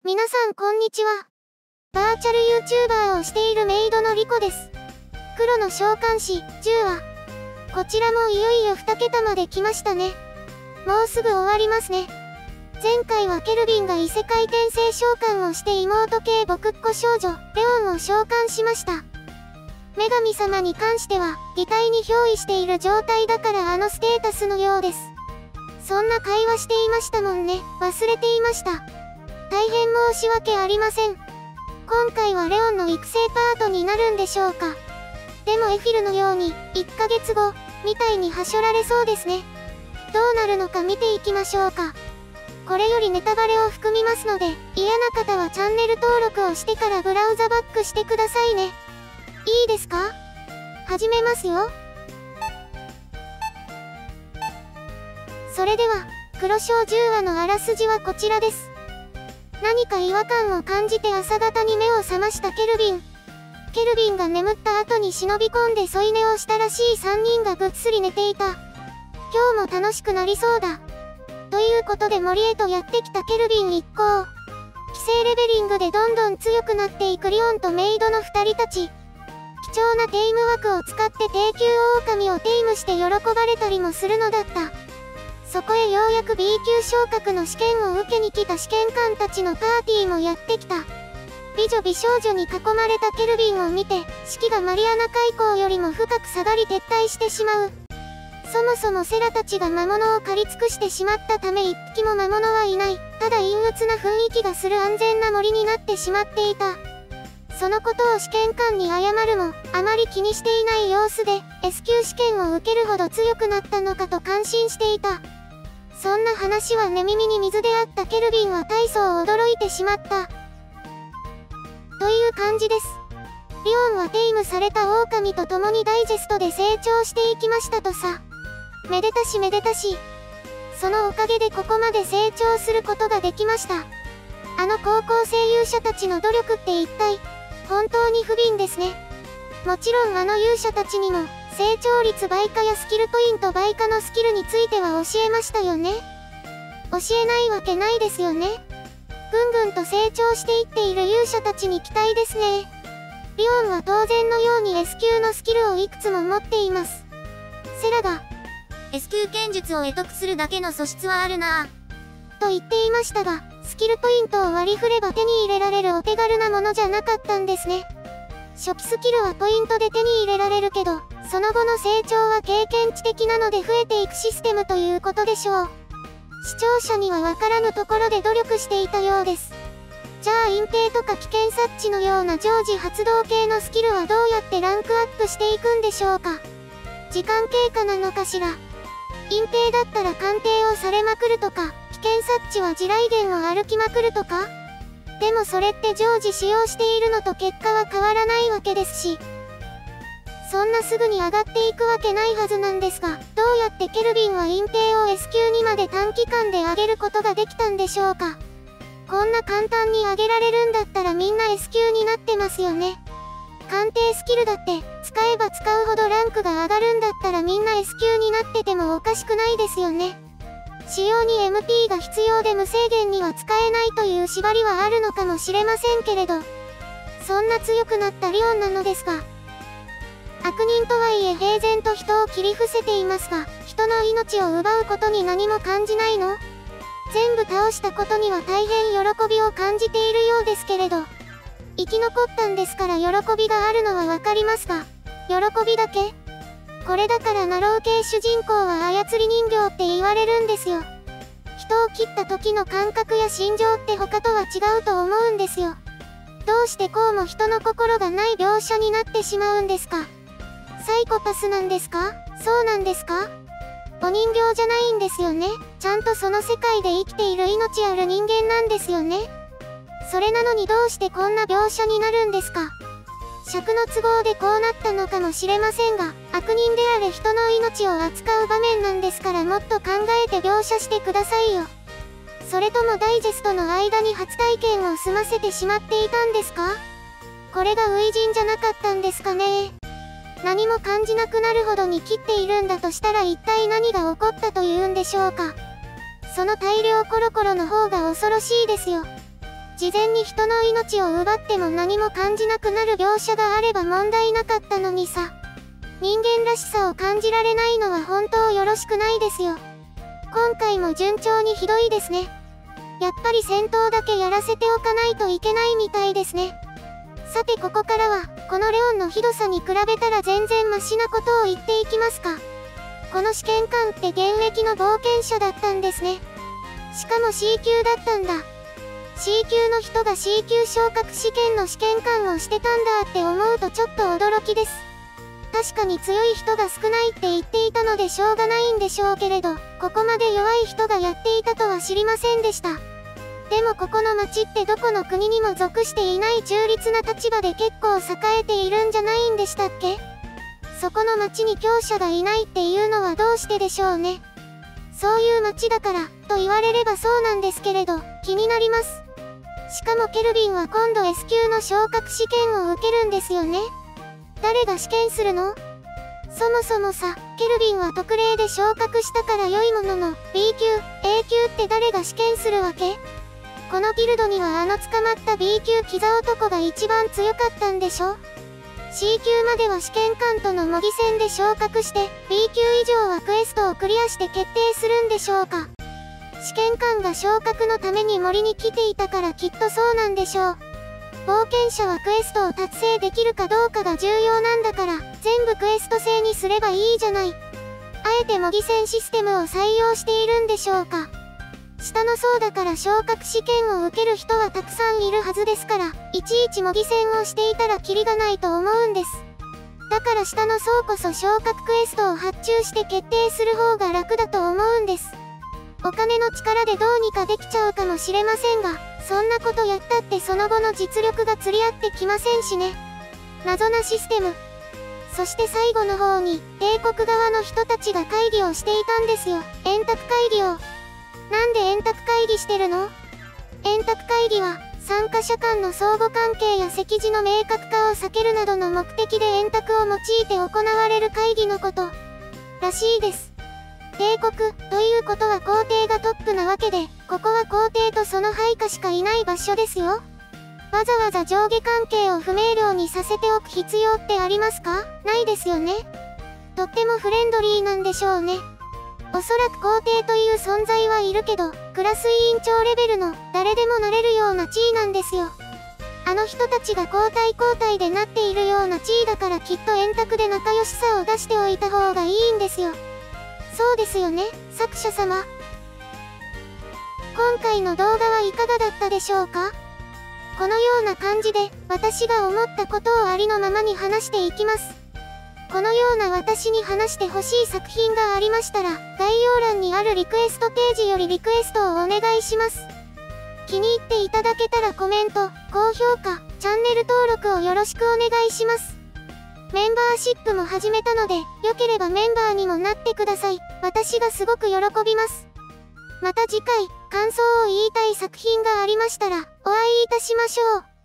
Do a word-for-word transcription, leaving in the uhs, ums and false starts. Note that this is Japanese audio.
皆さんこんにちは。バーチャル YouTuber をしているメイドのリコです。黒の召喚士じゅうわ。こちらもいよいよに桁まで来ましたね。もうすぐ終わりますね。前回はケルビンが異世界転生召喚をして妹系僕っ子少女レオンを召喚しました。女神様に関しては擬態に憑依している状態だからあのステータスのようです。そんな会話していましたもんね。忘れていました。大変申し訳ありません。今回はレオンの育成パートになるんでしょうか。でもエフィルのようにいっかげつごみたいにはしょられそうですね。どうなるのか見ていきましょうか。これよりネタバレを含みますので、嫌な方はチャンネル登録をしてからブラウザバックしてくださいね。いいですか？始めますよ。それでは、黒章じゅうわのあらすじはこちらです。何か違和感を感じて朝方に目を覚ましたケルビン。ケルビンが眠った後に忍び込んで添い寝をしたらしいさんにんがぐっすり寝ていた。今日も楽しくなりそうだ。ということで森へとやってきたケルビン一行。規制レベリングでどんどん強くなっていくリオンとメイドのふたりたち。貴重なテイム枠を使って低級狼をテイムして喜ばれたりもするのだった。そこへようやく ビー級昇格の試験を受けに来た試験官たちのパーティーもやってきた。美女美少女に囲まれたケルビンを見て、士気がマリアナ海溝よりも深く下がり撤退してしまう。そもそもセラたちが魔物を狩り尽くしてしまったため一匹も魔物はいない。ただ陰鬱な雰囲気がする安全な森になってしまっていた。そのことを試験官に謝るも、あまり気にしていない様子で、S 級試験を受けるほど強くなったのかと感心していた。そんな話は寝耳に水であったケルビンは大層驚いてしまった。という感じです。リオンはテイムされた狼と共にダイジェストで成長していきましたとさ。めでたしめでたし。そのおかげでここまで成長することができました。あの高校生勇者たちの努力って一体、本当に不憫ですね。もちろんあの勇者たちにも、成長率倍化やスキルポイント倍化のスキルについては教えましたよね。教えないわけないですよね。ぐんぐんと成長していっている勇者たちに期待ですね。リオンは当然のように S 級のスキルをいくつも持っています。セラが S 級剣術を得得するだけの素質はあるなぁと言っていましたが、スキルポイントを割り振れば手に入れられるお手軽なものじゃなかったんですね。初期スキルはポイントで手に入れられるけど、その後の成長は経験値的なので増えていくシステムということでしょう。視聴者には分からぬところで努力していたようです。じゃあ隠蔽とか危険察知のような常時発動系のスキルはどうやってランクアップしていくんでしょうか。時間経過なのかしら。隠蔽だったら鑑定をされまくるとか、危険察知は地雷原を歩きまくるとか。でもそれって常時使用しているのと結果は変わらないわけですし。そんなすぐに上がっていくわけないはずなんですが、どうやってケルビンは隠蔽を S 級にまで短期間で上げることができたんでしょうか。こんな簡単に上げられるんだったらみんな S 級になってますよね。鑑定スキルだって、使えば使うほどランクが上がるんだったらみんな S 級になっててもおかしくないですよね。使用に エムピー が必要で無制限には使えないという縛りはあるのかもしれませんけれど、そんな強くなったリオンなのですが、悪人とはいえ平然と人を切り伏せていますが、人の命を奪うことに何も感じないの？全部倒したことには大変喜びを感じているようですけれど、生き残ったんですから喜びがあるのはわかりますが、喜びだけ？これだからナロー系主人公は操り人形って言われるんですよ。人を切った時の感覚や心情って他とは違うと思うんですよ。どうしてこうも人の心がない描写になってしまうんですか？サイコパスなんですか？そうなんですか？お人形じゃないんですよね。ちゃんとその世界で生きている命ある人間なんですよね。それなのにどうしてこんな描写になるんですか？尺の都合でこうなったのかもしれませんが、悪人であれ人の命を扱う場面なんですからもっと考えて描写してくださいよ。それともダイジェストの間に初体験を済ませてしまっていたんですか？これが初陣じゃなかったんですかね。何も感じなくなるほどに切っているんだとしたら一体何が起こったというんでしょうか。その大量コロコロの方が恐ろしいですよ。 事前に人の命を奪っても何も感じなくなる描写があれば問題なかったのにさ。人間らしさを感じられないのは本当よろしくないですよ。今回も順調にひどいですね。やっぱり戦闘だけやらせておかないといけないみたいですね。さてここからは、このレオンのひどさに比べたら全然マシなことを言っていきますか。この試験官って現役の冒険者だったんですね。しかも シー 級だったんだ。シー 級の人が シー 級昇格試験の試験官をしてたんだって思うとちょっと驚きです。確かに強い人が少ないって言っていたのでしょうがないんでしょうけれど、ここまで弱い人がやっていたとは知りませんでした。でもここの町ってどこの国にも属していない中立な立場で結構栄えているんじゃないんでしたっけ？そこの町に強者がいないっていうのはどうしてでしょうね。そういう町だから、と言われればそうなんですけれど、気になります。しかもケルビンは今度 エス 級の昇格試験を受けるんですよね。誰が試験するの？そもそもさ、ケルビンは特例で昇格したから良いものの、B 級、A 級って誰が試験するわけ？このギルドにはあの捕まった B 級キザ男が一番強かったんでしょ？ C 級までは試験官との模擬戦で昇格して、B 級以上はクエストをクリアして決定するんでしょうか？試験官が昇格のために森に来ていたからきっとそうなんでしょう。冒険者はクエストを達成できるかどうかが重要なんだから、全部クエスト制にすればいいじゃない。あえて模擬戦システムを採用しているんでしょうか。下の層だから昇格試験を受ける人はたくさんいるはずですから、いちいち模擬戦をしていたらキリがないと思うんです。だから下の層こそ昇格クエストを発注して決定する方が楽だと思うんです。お金の力でどうにかできちゃうかもしれませんが、そんなことやったってその後の実力が釣り合ってきませんしね。謎なシステム。そして最後の方に、帝国側の人たちが会議をしていたんですよ。円卓会議を。なんで円卓会議してるの？円卓会議は、参加者間の相互関係や席次の明確化を避けるなどの目的で円卓を用いて行われる会議のこと、らしいです。帝国、ということは皇帝がトップなわけで、ここは皇帝とその配下しかいない場所ですよ。わざわざ上下関係を不明瞭にさせておく必要ってありますか？ないですよね。とってもフレンドリーなんでしょうね。おそらく皇帝という存在はいるけど、クラス委員長レベルの誰でもなれるような地位なんですよ。あの人たちが交代交代でなっているような地位だからきっと円卓で仲良しさを出しておいた方がいいんですよ。そうですよね、作者様。今回の動画はいかがだったでしょうか？このような感じで、私が思ったことをありのままに話していきます。このような私に話してほしい作品がありましたら、概要欄にあるリクエストページよりリクエストをお願いします。気に入っていただけたらコメント、高評価、チャンネル登録をよろしくお願いします。メンバーシップも始めたので、よければメンバーにもなってください。私がすごく喜びます。また次回、感想を言いたい作品がありましたら、お会いいたしましょう。